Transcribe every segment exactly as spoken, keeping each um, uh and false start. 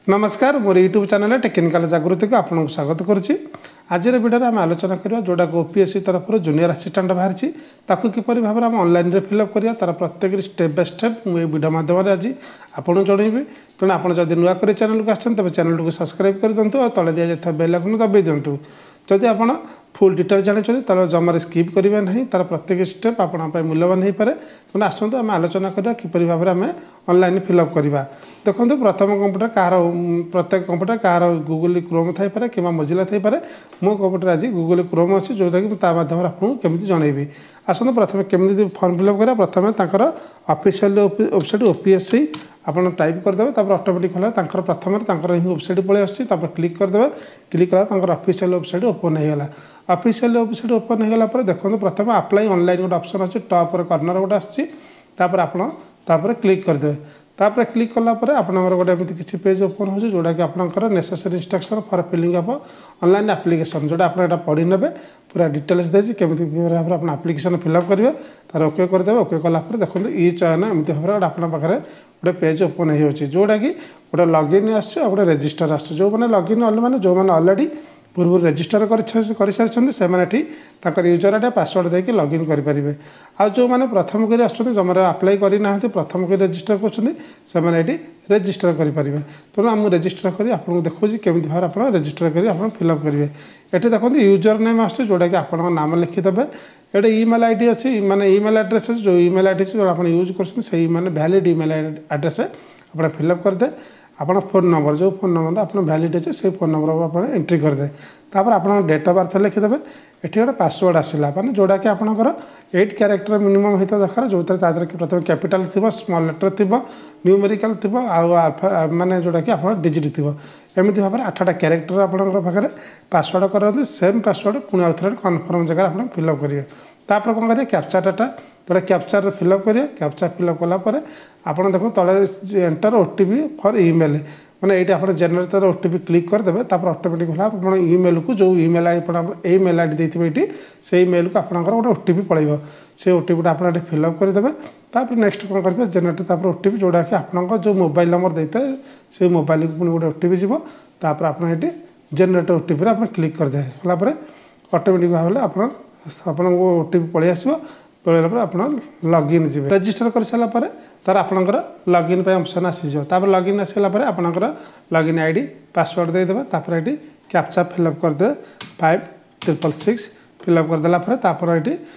नमस्कार मोर YouTube channel technical जागृति को आपको स्वागत करुच्ची आज वीडियो आम आलोचना करवा जोटा ओपीएससी तरफ जूनियर असिस्टेंट बाहरी ताकू किपर भाव में ऑनलाइन रे फिलअप करा तार प्रत्येक स्टेप बाय स्टेप मुझे वीडियो माध्यम आज आपको जनइबी तेणु आप नुआ कर चैनल को आसान तेज चैनल को सब्सक्राइब कर दिंतु और तले दि जाता बेल आइकन दबाई दिंतु जदि आप फुल डिटेल जानते तो जमार स्किप करेंगे ना तार प्रत्येक स्टेप आप मूल्यवान हो पाए तेना आसतु आम आलोचना करवा किपर भाव में आम ऑनलाइन फिलअप करवा देखो प्रथम कंप्यूटर कह प्रत्येक कंप्यूटर कह गूगल क्रोम थाईपे कि मोजिला थाईपे मो कंप्यूटर आज गूगल क्रोम अच्छी जोटा कि माध्यम आपको केमी जनइबी आसतु प्रथम केमी फर्म फिलअप करा प्रथम तर ऑफिशियल वेबसाइट ओपीएससी आप टाइप करदे तापर ऑटोमेटिक खोला तांकर प्रथम तांकर ही वेबसाइट पळे आछि तापर क्लिक करदे क्लिक कला तांकर ऑफिशियल वेबसाइट ओपन हो गला ऑफिशियल वेबसाइट ओपन हो गला पर देखो प्रथम अप्लाई ऑनलाइन गोटे ऑप्शन अच्छी टॉप कॉर्नर गोटे आछि तापर आपण तापर क्लिक करदे तापर क्लिक कला पर आपनकर गोटे एमती किछि पेज ओपन हो जोटा कि आपनकर necessary instruction for filling up online application जोटा आपन एटा पढि नेबे पूरा डिटेल्स देछि केमती भाबरे आपन एप्लिकेशन फिलअप करिवे तार ओके कर देबे ओके कला पर देखो ई चयन एमती भाबरे आपन पाखरे गोटे पेज ओपन हो जोटा कि गोटे लॉगिन आसছে गोटे रजिस्टर आसছে जो मैंने लॉगिन ऑल मैंने जो मैंने ऑलरेडी पूर्व रजिस्टर कर सारी से यूजर आईडी पासवर्ड देके लॉगिन करेंगे आ जो मैंने प्रथम कर आसमार अप्लाई करना प्रथम कर रजिस्टर कर रजिस्टर करेंगे तेणु आम रजिस्टर कर आपको देखो केमी भाव आप रजिस्टर कर फिलअप करेंगे ये देखो यूजर नेम आसছে जोटा कि आप नाम लिखिदेवे ये इमेल आईडी अच्छी माने इमेल एड्रेस जो इमेल आईडी जो आप यूज कर मैंने भैलिड इमेल एड्रेस आप फिलअप करदे आपन फोन नंबर जो फोन नंबर आप भैलिड अच्छे से फोन नंबर आप एंट्री करदे तापर आप डेट ऑफ बर्थ लिखिदेवे ये गोटे पासवर्ड आसला मैंने जोटा कि आपंकर एट क्यारेक्टर मिनिमम होता दरकार जो तरह प्रथम कैपिटाल थी स्मॉल लेटर थी न्यूमेरिकल थी आल्फा माने जोटा कि आप डिजिट थी एमती भाव में आठटा क्यारेक्टर आपंकर पाखे पासवर्ड करते सेम पासवर्ड पुणी आउ थे कन्फर्म जगह आप फिलअप करेंगे तापर कौन करेंगे कैप्चा डाटा जोटा कैप्चार फिलअप करेंगे कैप्चा फिलअप कलापर आप देखो तले एंटर ओटीपी फॉर ईमेल मैंने ये आप जेनेटर ओटीपी क्लिक करदे तापर ऑटोमेटिक होला आप ईमेल को जो email I email I D देते ये से ईमेल को आपंकर गोटे ओटीपी पड़े से ओटीपी आप फिलअप करदे तापर नेक्स्ट कौन करेंगे जेनेटर तापर ओटीपी जोटा कि आप जो मोबाइल नंबर देते हैं से मोबाइल को पुणी गोटे ओटीपी जीव तापर आप जेनेटर ओटीपी आप क्लिक करदे कलापर ऑटोमेटिक भाव में आप ओटीपी पलि आस पलैला आप लॉगिन जी रजिस्टर कर सारापर तार आपंकर लॉगिन पे ऑप्शन आसीज तापर लॉगिन आसला आपंकर लॉगिन आईडी पासवर्ड देदेवे तापर ये कैप्चा फिलअप करदे फाइव ट्रिपल सिक्स फिलअप करदेला तापर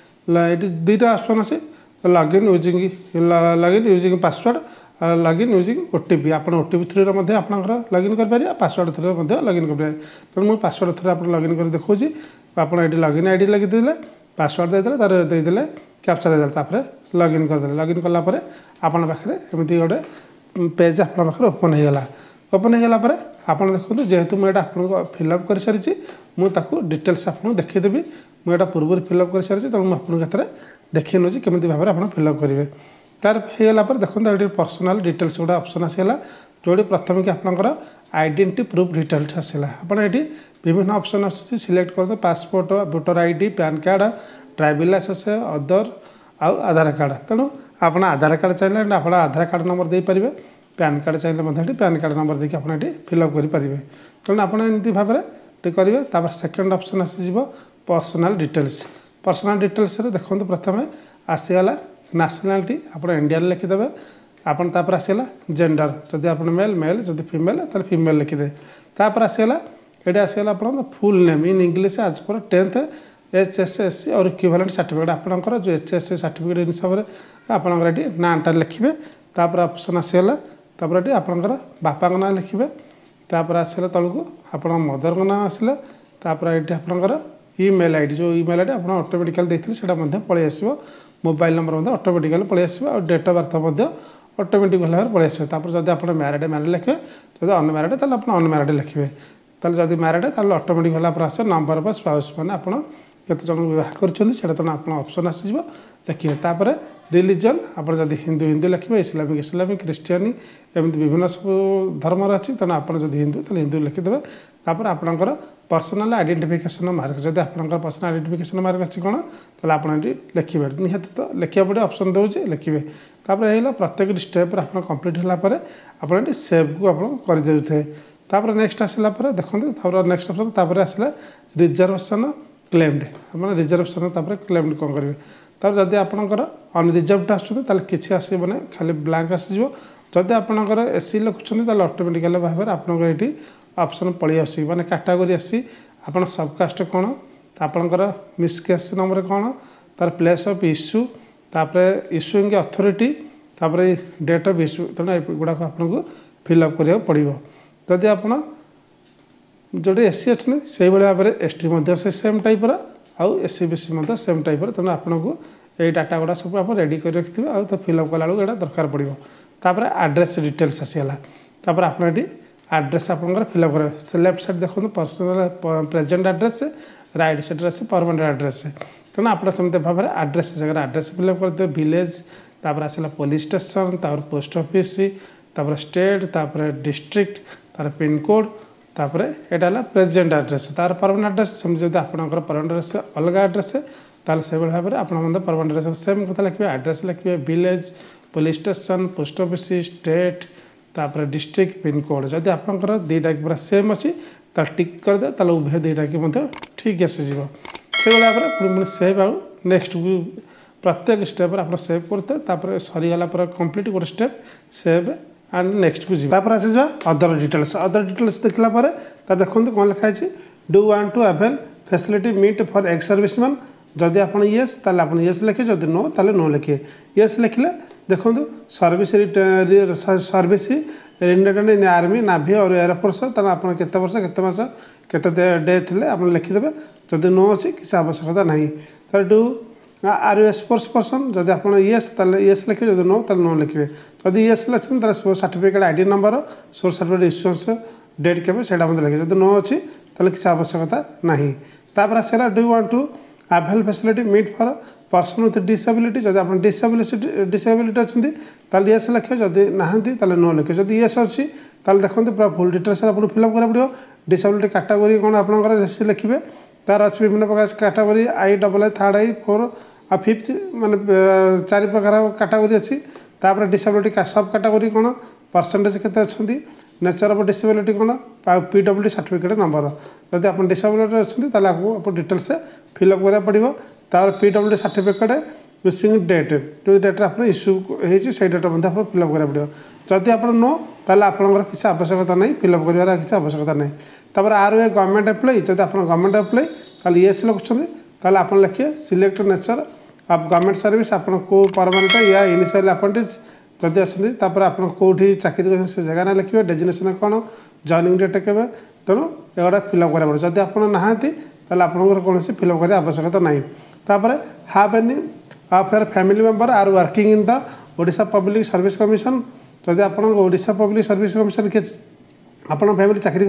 ये दुईटा ऑप्शन अच्छे login using login using password login using OTP आप ओटीपी थ्रू रे आपंकर लॉगिन करेंगे पासवर्ड थ्रू रे लॉगिन करेंगे तेणु मुझे पासवर्ड थ्रू आप लॉगिन कर देखो आप लॉगिन आईडी लगिदे पासवर्ड देदेले तार देदेले कैप्चा देदेले तापर लॉगिन करदे लॉगिन कलापर आपन पाखे एमती गोटे पेज आप ओपन हो गला ओपन हो गला आप देखो जेहेतु मुझे आपको फिलअप कर सारी मुझे डिटेल्स आपको देखीदेवी मुझे पूर्व फिलअप कर सारी तेणु मुझे देखी नौची केमी भाव में आप फिलअप करेंगे तार होगा देखो ये पर्सनाल डिटेल्स गोटे ऑप्शन आसला जो प्रथम कि आपंकर आइडेंटिटी प्रूफ डिटेल्स आसला आपड़ ये विभिन्न ऑप्शन आसूँ सिलेक्ट करदे passport voter ID PAN card driving licence other आउ आधार कार्ड तेणु आप आधार कार्ड चाहिए आप आधार कार्ड नंबर दे पारे पैन कार्ड चाहिए पैन कार्ड नंबर देखिए आप फिलअप करेंगे तेणु आप एमती भाव में करेंगे तापर सेकेंड ऑप्शन आसीज पर्सनाल डिटेल्स पर्सनाल डिटेल्स देखो प्रथम आसीगला नेशनलिटी आप इंडियन लिखिदेवे आपन तापर आसीगला जेंडर जदि आप मेल मेल जदि फीमेल तो फीमेल लिखिदे तापर आसीगला ये आसीगला आप फुल नेम इन इंग्लिश आज पर tenth H S S C or equivalent certificate आपंकर जो एच एस सी सर्टिफिकेट हिसाब से आपंकर ये नाटा लिखे तापर ऑप्शन आसीगला तापर ये आपंकर बापा ना लिखे तापर आसला तलू आप मदर का नाम आसला तापर ये आपंकर ईमेल आईडी जो ईमेल आईडी आप ऑटोमेटिकल देते से पलि आस मोबाइल नंबर ऑटोमेटिकल पलि आस डेट ऑफ बर्थ ऑटोमेटिक भाव में पलि आस जब आप मैरिड मैरिड लिखे जब अनमैरिड तो आप अनमैरिड लिखे जब मैरिड तो ऑटोमेटिक भाव आस नंबर ऑफ स्पाउस मैंने आप केत जन बहुत कर ऑप्शन आसीज लिखिए तापर रिलीजन आप जब हिंदू हिंदू लिखे इस्लामिक इस्लामिक क्रिश्चियन एमती विभिन्न सब धर्म अच्छी तेना आप हिंदू तो हिंदू लिखिदेवे तापर आपंकर पर्सनाल आइडेंटिफिकेशन मार्क जब आपंकर पर्सनाल आइडेंटिफिकेशन मार्क अच्छी कौन तो आप लिखे निहत तो लिखा पड़े ऑप्शन दूसरे लिखे तापर है प्रत्येक स्टेप आप कंप्लीट होगापर आप सेव को आप करदे तापर नेक्स्ट आसला देखो नेक्स्ट ऑप्शन तापर आसला रिजर्वेशन क्लेम्ड आप रिजर्वेशन तापर क्लेम्ड कौन करेंगे तब जदि आपंकर अनरिजर्वड आसते किसी आसबना खाली ब्लांक आसीज जदि आपंकर एसी लिखुं ऑटोमेटिकली भाव में आपंकर ये ऑप्शन पलि आस माने कैटेगरी आसी आप सबकास्ट कौन आपंकर मिसकेस नंबर कौन तार प्लेस ऑफ इश्यू तापर इश्यूइंग अथॉरिटी तापर डेट ऑफ इश्यू तेना गुड़ा आपको फिलअप करा पड़ो जदि आप जोटे एससी अच्छे से भाव में एस टी से सेम टाइपर आउ S C B C same टाइपर तेना आपको ये डाटा गुड़ा सब आप रेडी कर रखिए आउ तो फिलअप कला बेलू दरकार पड़ो तापर एड्रेस डिटेल्स आसीगला तापर आप एड्रेस आप फिलअप करेंगे लेफ्ट साइड देखो personal present address right side आस परमानेंट एड्रेस तेना आप सेमती भाव में एड्रेस जगह एड्रेस फिलअप करते विलेज तापर आसला पुलिस स्टेशन तापर पोस्ट ऑफिस तापर स्टेट तापर डिस्ट्रिक्ट तार पिन कोड तापर यहाँ प्रेजेंट एड्रेस तार परमानेंट एड्रेस सेमती जब आपंकर परमानेंट एड्रेस अलग एड्रेस ताल से भाव में आप परमानेंट एड्रेस सेम कथा लिखे एड्रेस लिखे village police station post office state तापर डिस्ट्रिक्ट पिन कोड जदि आपंकर दुईटा पूरा सेम अच्छी टिक करदे ताल उभय दुईटा कि ठीक आसीज से भाव में पुणी सेव आउ नेक्स्ट प्रत्येक स्टेप आप सेव करते सरीगला कंप्लीट गोटे स्टेप सेव एंड नेक्स्ट को जी आसी अदर डिटेल्स अदर डिटेल्स देखला देखो कौन लिखाई do want to avail facility meant for ex serviceman जदि आप येस ताल आप येस लिखे जदि नो ताल नो लिखे येस लिखले देखो service service related in army navy और एयरफोर्स ताल आप केते वर्ष केते मास केते डे थे आप लिखिदेवे जदि नो अच्छी किसी आवश्यकता ना तार do are you sports person जदि आप येस ताल येस लिखे जदि नो ताल नो लिखे जदि येस लिखते तार sports certificate ID number sports certificate issuance date के लिखे जदि नो अच्छी ताल किसी आवश्यकता ना तापर आसला do want to avail facility meant for person with disability जब आप डिसेबिलिटी डिसेबिलिटी अच्छी ताल येस लिखे जदि नहांती ताल नो लिखे जदि येस अच्छी ताल देखो पूरा फुल डिटेल्स आपको फिलअप करा पड़ो डिसेबिलिटी कैटेगरी कौन आप लिखे तार अच्छे विभिन्न प्रकार category I double I third I four आ फिफ्थ माने चार प्रकार कैटेगरी अच्छी तापर डिसेबिलिटी सब कैटेगरी कौन परसेंटेज केते अच्छी नेचर ऑफ डिसेबिलिटी कौन P W D certificate number जब आप डिसेबिलिटी अच्छी आप डिटेल्स फिलअप करा पड़ो तार P W D certificate missing date जो डेट आप इश्यू होती डेट आप फिलअप करा पड़ो जदि आप नो ताल आपंकर किसी आवश्यकता नहीं फिलअप कर किसी आवश्यकता नहीं तापर आर ए गवर्नमेंट एम्प्लॉई जब आप गवर्नमेंट एम्प्लॉई ताल येस लिखुं ताल आप लिखिए select nature of government service आप परमानेंट या इनिशियल अपॉइंटेज जदि अच्छे तापर आप कौटी चाकरी से जगह ना लिखिए डेजिनेशन कौन जॉइनिंग डेट के तेणु एगुड़ा फिलअप करा पड़े जदि आप नहांती ताल आपंकर कौन फिलअप कर आवश्यकता नहीं तापर have any of your family member are working in the Odisha public service commission जदि आप ओडिशा पब्लिक सर्विस कमिशन के आप फैमिली चाकरी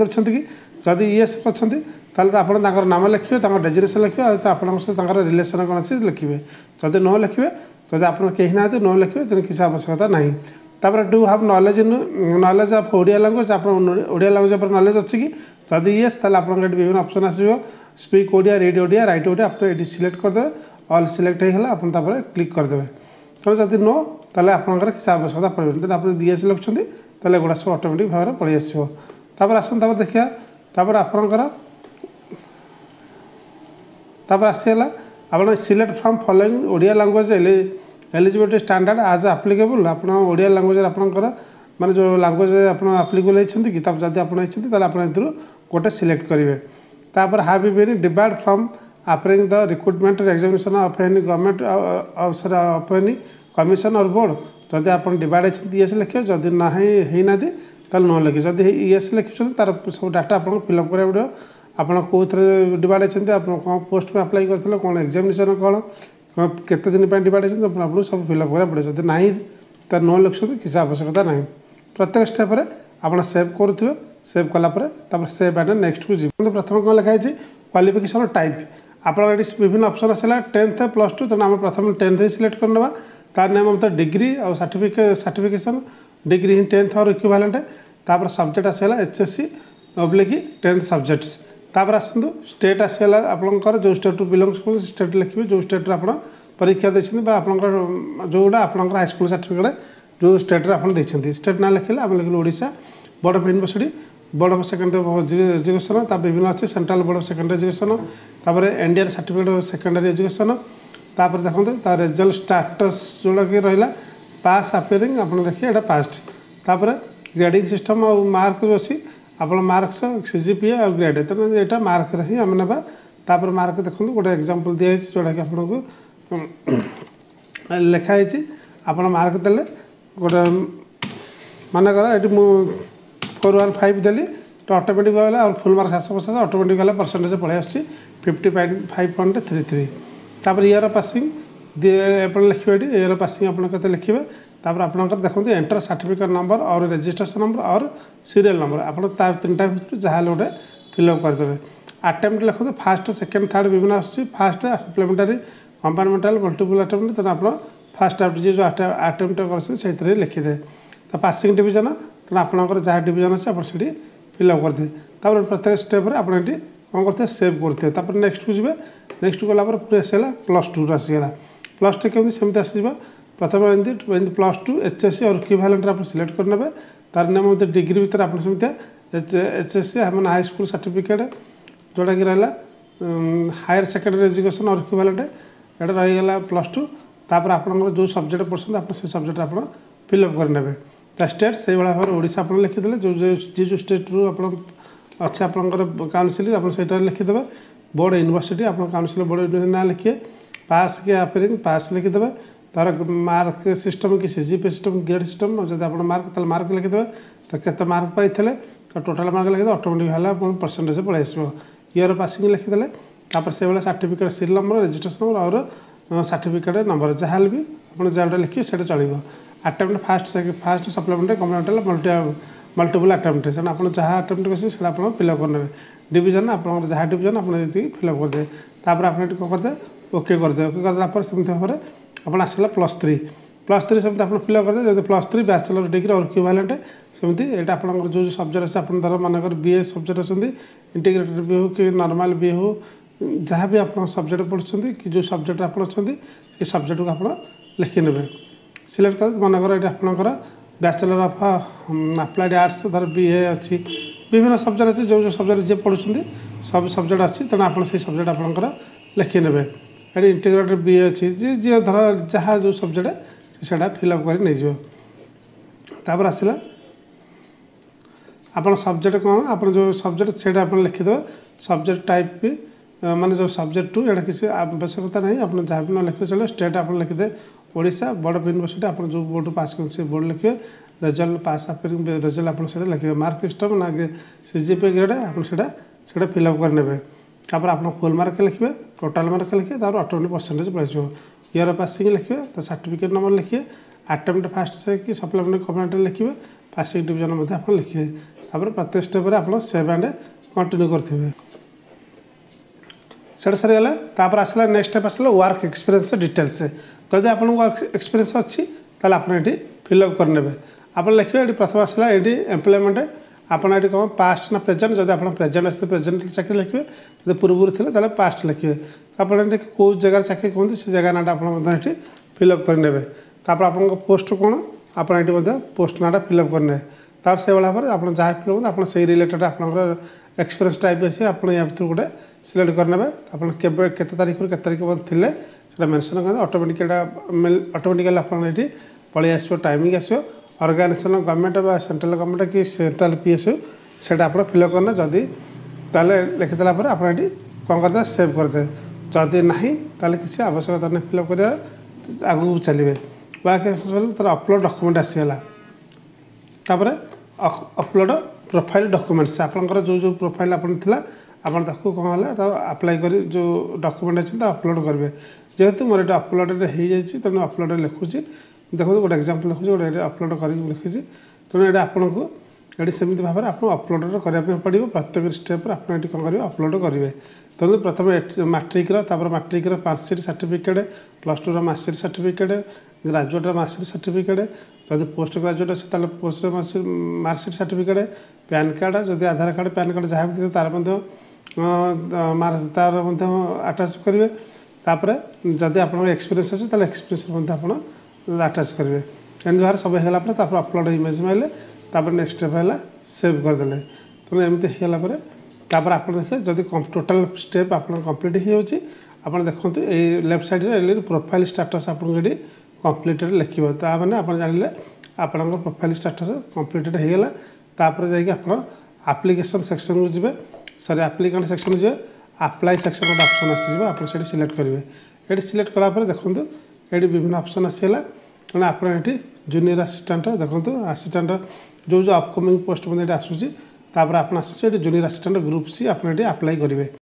करी येस अच्छा ताल आप नाम लिखिए डेजिनेशन लिखिए आप रिलेसन कौन अच्छे लिखिए जदि नो लिखिए जब आप कहीं ना नो लिखिए तो किसी आवश्यकता नहीं तापर do have knowledge in knowledge of Odia language आप ओडिया लैंग्वेज पर नॉलेज अच्छी कि जदि येस ताल आप विभिन्न ऑप्शन आसो speak Odia read Odia write Odia आप ये सिलेक्ट करदे ऑल सिलेक्ट होगा आप क्लिक करदे तो जदि नो ताल आपंकर किसी आवश्यकता पड़े तेनाली आप येस लिखुं ताल एगुड़ा सब ऑटोमेटिक भाव में पलि आसो तापर आस देखिए तापर आपंकर तापर आसीगला आप select from following Odia language eligibility standard आज एप्लिकेबल आप ओडिया लैंग्वेज आपंकर माने जो लैंग्वेज आप एप्लिकेबल होती कि जब आप गोटे सिलेक्ट करेंगे तापर have you been debarred from appearing the recruitment examination of any government अफसर of any commission or board जदि आप डिबार्ड होती येस लिखिए जदि ना होना ताल नो लिखिए जदि येस लिखुं तार सब डाटा आपको फिलअप करा पड़ो आपड़ कौ थे डिबार्ड होती आप कौन पोस्ट में अप्लाई करते कौन एग्जामिनेशन कौन केते दिन डिबार्ड होती आपको सब फिलअप करा पड़ो जदि ना तार नो लिखुं किसी आवश्यकता ना प्रत्येक स्टेप आप सेव करुवे सेव कलापर सेव एंड नेक्स्ट को जी प्रथम कौन लिखाई क्वालिफिकेशन टाइप आप विभिन्न ऑप्शन आसला टेन्थ प्लस टू तेना प्रथम टेन्थ ही सिलेक्ट करने तार नाम मतलब degree or certificate certification degree हि टेन्थ और इक्विवेलेंट तापर सब्जेक्ट आसला H S C oblique tenth subjects तापर आसतु स्टेट आसला आपंकर जो स्टेट बिलोंग्स कर स्टेट लिखिए जो स्टेट आप परीक्षा देखते आपंकर जोड़ा आपंकर हाईस्कल सर्टिफिकेट जो स्टेट्रे आप देखते स्टेट ना लिखिले आम लिखिले Odisha board of university board of secondary education ता विभिन्न अच्छे central board of secondary education तापर Indian certificate of secondary education तापर देखते ता रिजल्ट स्टाटस जोड़ा कि रहा पास अपेयरिंग आप देखिए यहाँ पास्ट तापर ग्रेडिंग सिस्टम और मार्क जो अच्छी आप मार्क्स सीजीपीए और ग्रेड तेना यहाँ मार्क ही आम ना तापर मार्क देखो गोटे एग्जांपल दिखाई जोटा कि आपको लिखाई आप मार्क देले गोटे मानकर ये फोर वन फाइव देली तो ऑटोमेटिक गला और फुल मार्क सात पचास ऑटोमेटिक गला परसेंटेज पलि आस fifty five point three three तापर ईयर पासिंग आप लिखे ये ईयर पासिंग आप लिखे तापर आप देखते enter certificate number or registration number or serial number आप तीन टाइम भर जहाँ गोटे फिलअप करदे अटेम्प्ट लिखते फास्ट सेकेंड थर्ड विभिन्न आसूँ first supplementary compartmental multiple attempt तेना आप फास्ट जो अटेम्प्ट कर लिखिदे तो पासिंग डिवीजन तेना आपंकर जहाँ डिवीजन अच्छे आप फिलअप करते तापर प्रत्येक स्टेप आप कौन करते सेव करते तापर नेक्स्ट को जी नेक्स्ट गला पूरी आसला प्लस टू आसीगला प्लस टू केमी सेमती आसो प्रथम एमती plus two H S C or equivalent आप सिलेक्ट करने तार नाम डिग्री भितर आप सेमती एच एस सी मैंने हाई स्कूल सर्टिफिकेट जोटा कि रहा higher secondary education or equivalent ये रहीगला प्लस टू तापर आप जो सब्जेक्ट पढ़ते आप से सब्जेक्ट आप फिलअप करने ता स्टेट से भाई भाव ओडिशा आप लिखिदे जो जी जो स्टेट रू आप अच्छे आपंकर काउनसिल आप लिखिदे बोर्ड यूनिवर्सिटी आप काउनसिल बोर्ड यूनिवर्सिटी ना लिखिए पास के अपेयरिंग पास लिखिदे तार मार्क सिस्टम कि सीजीपी सिस्टम ग्रेड सिस्टम जब आप मार्क ताल मार्क लिखिदे तो केते मार्क पाई तो टोटाल मार्क लिखिदे ऑटोमेटिक है परसेंटेज पलि आस ईयर पासिंग लिखिदे तापर से भाई certificate serial number registration number or certificate number जहाँ भी आप जहाँ लिखिए से चलो attempt first first supplementary complementary multi multiple attempt से आप जहाँ अटेम्प्ट कर आप फिलअप करने डिवीजन आप जहाँ डिवीजन आप फिलअप करदे तापर आप कौन करदे ओके करदे ओके करदेला सेमती भाव में आप आसला प्लस थ्री प्लस थ्री सेमती आप फिलअप करदे जब plus three bachelor degree or equivalent सेमती यहाँ आप जो सब्जेक्ट अच्छे आप धर मानकर बीए सब्जेक्ट अच्छे इंटीग्रेटेड भी हो कि नॉर्मल भी हो जहाँ भी आप सब्जेक्ट पढ़ुं कि जो सब्जेक्ट आप अच्छा से सब्जेक्ट को आप लिखिने सिलेक्ट कर मानकर ये आपंकर बैचलर ऑफ अप्लाइड आर्ट्स धर बीए अच्छी विभिन्न सब्जेक्ट अच्छे जो जो सब्जेक्ट जी पढ़ुं सब सब्जेक्ट अच्छी तेना आप सब्जेक्ट आपंकर लिखिने ये इंटीग्रेटेड बीए अच्छी जी जी धर जहाँ जो सब्जेक्ट से फिलअप कर नहीं तापर आसला आप सब्जेक्ट कौन आप जो सब्जेक्ट से लिखिदे सब्जेक्ट टाइप भी माने जो सब्जेक्ट टू यहाँ किसी आवश्यकता नहीं आप जहाँ भी ना लिखे चलो स्टेट आप लिखिदे ओडिशा बोर्ड ऑफ यूनिवर्सिटी आप जो बोर्ड पास कर बोर्ड लिखिए रिजल्ट पास अपेयरिंग रिजल्ट आप लिखिए मार्क सिस्टम ना सीजीपी ग्रेड आप फिलअप करने तापर आप फुल मार्क लिखिए टोटाल मार्क लिखिए तापर ऑटोमेटिक परसेंटेज पलि ईयर पासिंग लिखिए तो सर्टिफिकेट नंबर लिखिए अटेम्प्ट फास्ट से कि सप्लीमेंटारी कंप्लीमेंटारी लिखिए पासिंग डिवीजन आप लिखिए तापर प्रत्येक स्टेप आप सेव एंड कंटिन्यू करेंगे से सरीगला तापर आसला नेक्स्ट स्टेप आसला वर्क एक्सपीरियंस डिटेल्स जदि आपको एक्सपीरियंस अच्छी ताल आप फिलअप करने आप लिखिए ये प्रथम आसला ये एम्प्लॉयमेंट आपड़ ये कौन पास्ट ना प्रेजेंट जब आप प्रेजेंट अच्छे प्रेजेंट चाकरी लिखिए जब पूर्व थे पास्ट लिखिए आप कौ जगह चाकरी कहते से जगह ना आप फिलअप करने तापर आप पोस्ट कौन आप पोस्ट ना फिलअप करने तार से भाव में आप जहाँ फिलअप आप से रिलेटेड आप एक्सपीरियंस टाइप अच्छे आप या भर गोटे सिलेक्ट करने आपके तारीख के तारीख थे से मेनसन कर ऑटोमेटिक ऑटोमेटिकली आप पलि आस टाइमिंग आस ऑर्गेनाइजेशन गवर्नमेंट बा सेंट्रल गवर्नमेंट कि सेंट्रल पीएसयू से आप फिलअप करना जदि ताले लिखिदेला आप कौन करदे सेव करदे जदि ना ताले किसी आवश्यकता नहीं फिलअप कर आगू चलिए बाकी तर अपलोड डॉक्यूमेंट आसीगला तापर अपलोड प्रोफाइल डॉक्यूमेंट्स आपंकर जो जो प्रोफाइल आप आप कौन है अप्लाई कर जो डॉक्यूमेंट अच्छे अपलोड करेंगे जेहेतु मोर ये अपलोड हो तेणु अपलोड लिखुची देखो गोटे एग्जांपल देखो गोटे अपलोड कर लिखी तेणु ये आपको ये सेमती भाव में आप अपलोड करने पड़ो प्रत्येक स्टेप आप कौन करेंगे अपलोड करेंगे तेणु प्रथम matric matric marksheet certificate plus two marksheet certificate graduate marksheet certificate जब पोस्ट ग्राजुएट अच्छे post marksheet certificate PAN card जब आधार कार्ड पैन कार्ड जहाँ भी तार तार आटाच करेंगे तापर जदि आप एक्सपीरियंस अच्छे ताले एक्सपीरियंस आप आटाच करेंगे एमती भाव सब होगा पर अपलोड इमेज मारे तापर नेक्स्ट स्टेप है सेव करदे तेनाली एमती होगापर तापर आप देखिए जदि टोटाल स्टेप आप कम्प्लीट हो देखो ये लेफ्ट साइड प्रोफाइल स्टाटस आपको ये कम्प्लीटेड लिखे ताने आप जानले आपन प्रोफाइल स्टाटस कम्प्लीटेड होगा तापर जाइए आप्लिकेशन सेक्शन को जी सॉरी आप्लिकेंट सेक्शन जी अप्लाई सेक्शन गोटे ऑप्शन आसीज आप सिलेक्ट करेंगे ये सिलेक्ट कलापर देखो ये विभिन्न ऑप्शन आसीगला तेना आप जूनियर असिस्टेंट देखो असिस्टेंट जो जो अपकमिंग पोस्ट मध्य आसूसी आप जूनियर असिस्टेंट ग्रुप सी आप अप्लाई करेंगे।